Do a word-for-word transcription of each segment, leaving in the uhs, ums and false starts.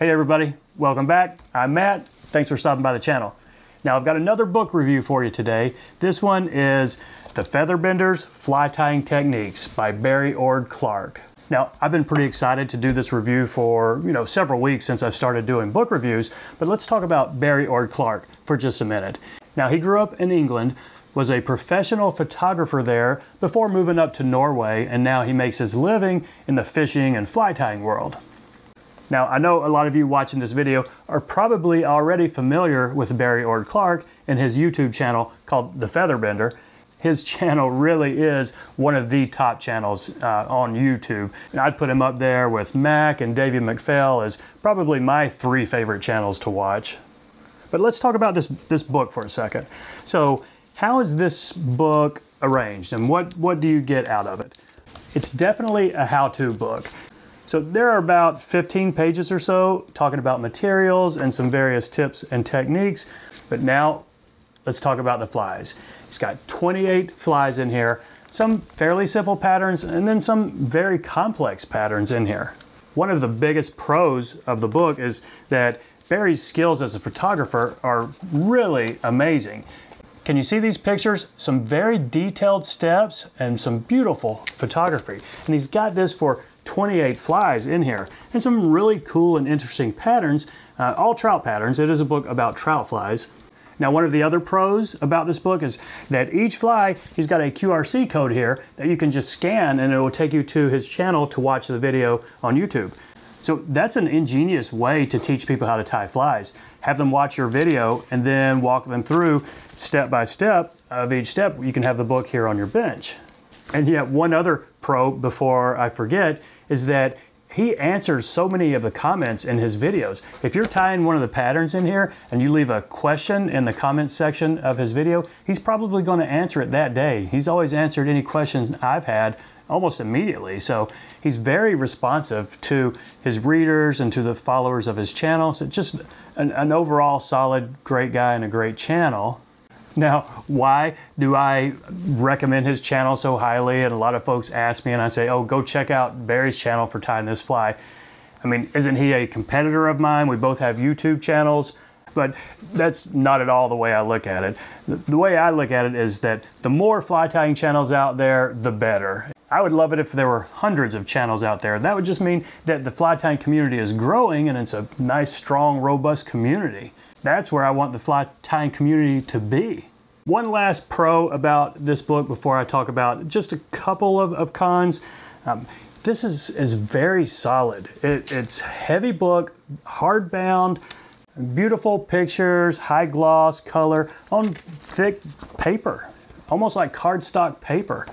Hey everybody, welcome back. I'm Matt. Thanks for stopping by the channel. Now I've got another book review for you today. This one is The Featherbenders Fly Tying Techniques by Ord Clarke. Now I've been pretty excited to do this review for, you know, several weeks since I started doing book reviews, but let's talk about Ord Clarke for just a minute. Now he grew up in England, was a professional photographer there before moving up to Norway, and now he makes his living in the fishing and fly tying world. Now, I know a lot of you watching this video are probably already familiar with Ord Clarke and his YouTube channel called The Featherbender. His channel really is one of the top channels uh, on YouTube. And I'd put him up there with Mac and David McPhail as probably my three favorite channels to watch. But let's talk about this, this book for a second. So, how is this book arranged and what, what do you get out of it? It's definitely a how-to book. So there are about fifteen pages or so talking about materials and some various tips and techniques. But now let's talk about the flies. It's got twenty-eight flies in here, some fairly simple patterns and then some very complex patterns in here. One of the biggest pros of the book is that Barry's skills as a photographer are really amazing. Can you see these pictures? Some very detailed steps and some beautiful photography. And he's got this for twenty-eight flies in here and some really cool and interesting patterns, uh, all trout patterns. It is a book about trout flies. Now, one of the other pros about this book is that each fly, he's got a Q R C code here that you can just scan and it will take you to his channel to watch the video on YouTube. So that's an ingenious way to teach people how to tie flies. Have them watch your video and then walk them through step by step of each step. You can have the book here on your bench. And yet one other pro before I forget is that he answers so many of the comments in his videos. If you're tying one of the patterns in here and you leave a question in the comments section of his video, he's probably going to answer it that day. He's always answered any questions I've had almost immediately. So he's very responsive to his readers and to the followers of his channel. So just an, an overall solid, great guy and a great channel. Now, why do I recommend his channel so highly? And a lot of folks ask me and I say, oh, go check out Barry's channel for tying this fly. I mean, isn't he a competitor of mine? We both have YouTube channels, but that's not at all the way I look at it. The way I look at it is that the more fly tying channels out there, the better. I would love it if there were hundreds of channels out there. That would just mean that the fly tying community is growing and it's a nice, strong, robust community. That's where I want the fly tying community to be. One last pro about this book before I talk about just a couple of, of cons. Um, this is, is very solid. It, it's a heavy book, hardbound, beautiful pictures, high gloss color on thick paper, almost like cardstock paper.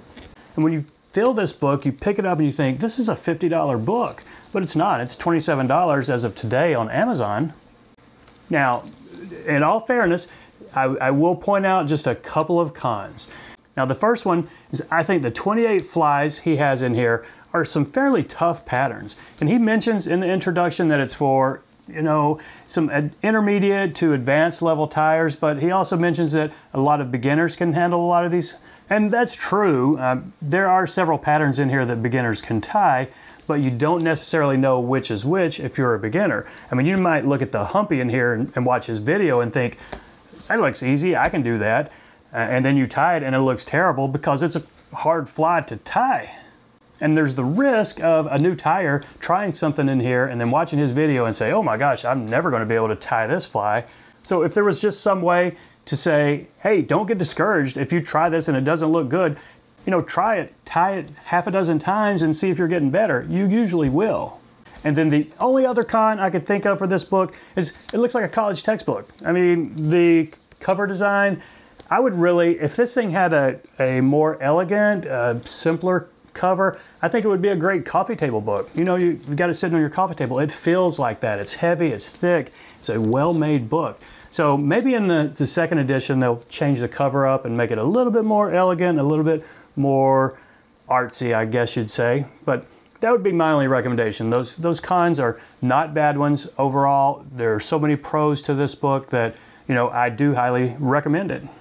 And when you fill this book, you pick it up and you think, this is a fifty dollar book, but it's not. It's twenty-seven dollars as of today on Amazon. Now, in all fairness, I, I will point out just a couple of cons. Now, the first one is I think the twenty-eight flies he has in here are some fairly tough patterns. And he mentions in the introduction that it's for, you know, some intermediate to advanced level tyers, but he also mentions that a lot of beginners can handle a lot of these. And that's true. Um, there are several patterns in here that beginners can tie, but you don't necessarily know which is which if you're a beginner. I mean, you might look at the humpy in here and, and watch his video and think, that looks easy, I can do that. Uh, and then you tie it and it looks terrible because it's a hard fly to tie. And there's the risk of a new tyer trying something in here and then watching his video and say, oh my gosh, I'm never going to be able to tie this fly. So if there was just some way to say, hey, don't get discouraged if you try this and it doesn't look good, you know, try it, tie it half a dozen times and see if you're getting better. You usually will. And then the only other con I could think of for this book is it looks like a college textbook. I mean, the cover design, I would really, if this thing had a, a more elegant, uh, simpler cover, I think it would be a great coffee table book. You know, you, you've got it sitting on your coffee table. It feels like that. It's heavy, it's thick, it's a well-made book. So maybe in the, the second edition, they'll change the cover up and make it a little bit more elegant, a little bit more artsy, I guess you'd say. But that would be my only recommendation. Those, those cons are not bad ones overall. There are so many pros to this book that, you know, I do highly recommend it.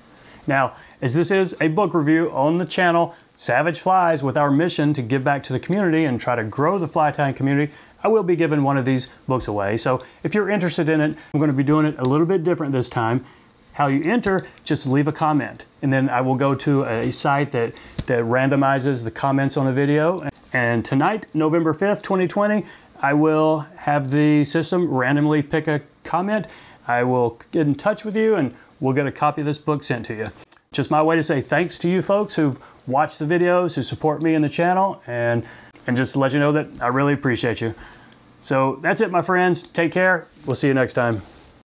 Now, as this is a book review on the channel, Savage Flies, with our mission to give back to the community and try to grow the fly tying community, I will be giving one of these books away. So if you're interested in it, I'm going to be doing it a little bit different this time. How you enter, just leave a comment. And then I will go to a site that, that randomizes the comments on a video. And tonight, November fifth, twenty twenty, I will have the system randomly pick a comment. I will get in touch with you and we'll get a copy of this book sent to you. Just my way to say thanks to you folks who've watched the videos, who support me in the channel, and, and just to let you know that I really appreciate you. So that's it, my friends. Take care. We'll see you next time.